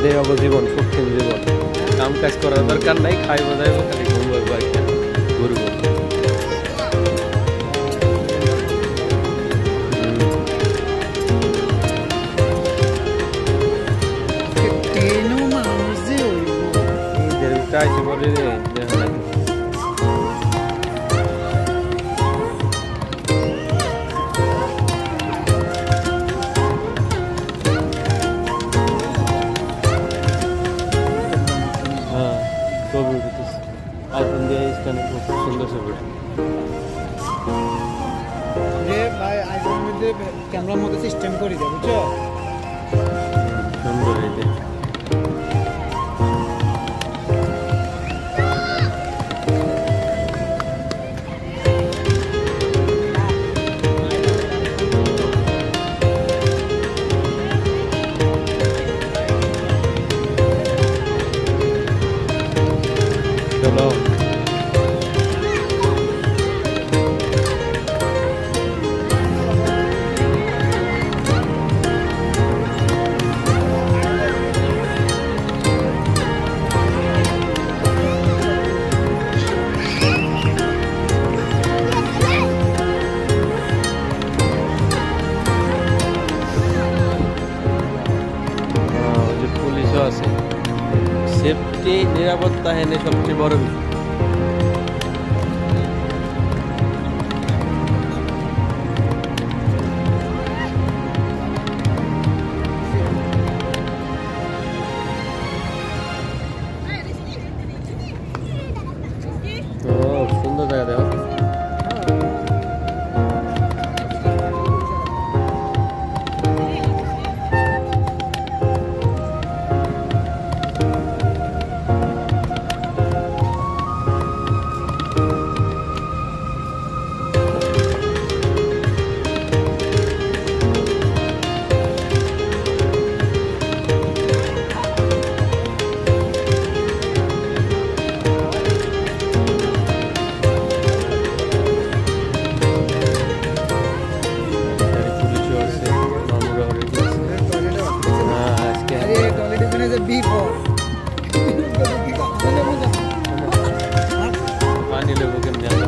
এটাই অবজীবন, শৌখিন জীবন। কাম কাজ করার দরকার নাই, খাইব যাইব, খালি ঘুমবো বাইকে ঘুরবো। চাইছি বলে রে দেখা লাগে। হ্যাঁ ছবি উঠেছে আইফোন দিয়ে, স্ক্যানে খুব সুন্দর ছবি রে ভাই। আইফোনের মধ্যে ক্যামেরার মধ্যে সিস্টেম করে দেয়, বুঝছো? সুন্দর এই যে চলো। পুলিশও আছে, সেফটি নিরাপত্তা হেনে সবচেয়ে বড় বিষয়। সুন্দর জায়গা দেওয়া। पानी लोगों के जाना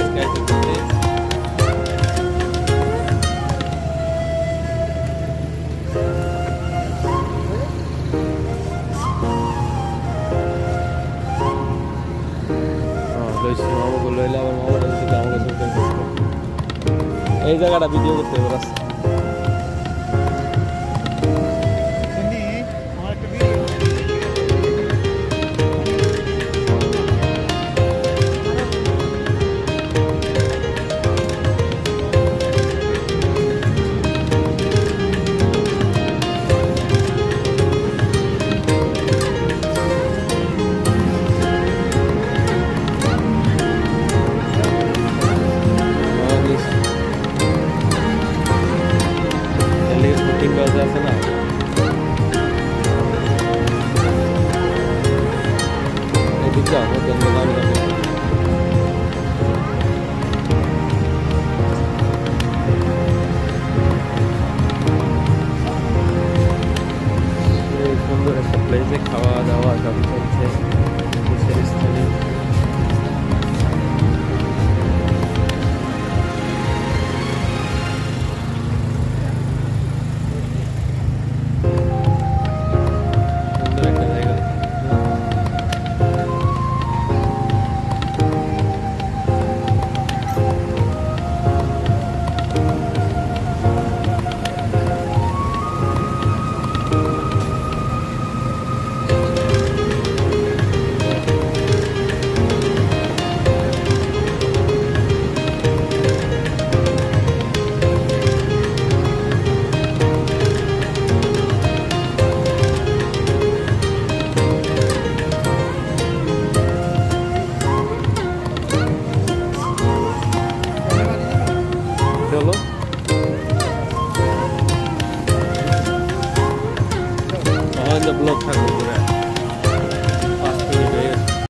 এই জায়গাটা ভিডিও করতে হবে রাস্তা। আছে না এদিকে যাবো সুন্দর একটা প্লেসে খাওয়া দাওয়া সব চলছে স্থানে। চলো ব্লগ থাকবে।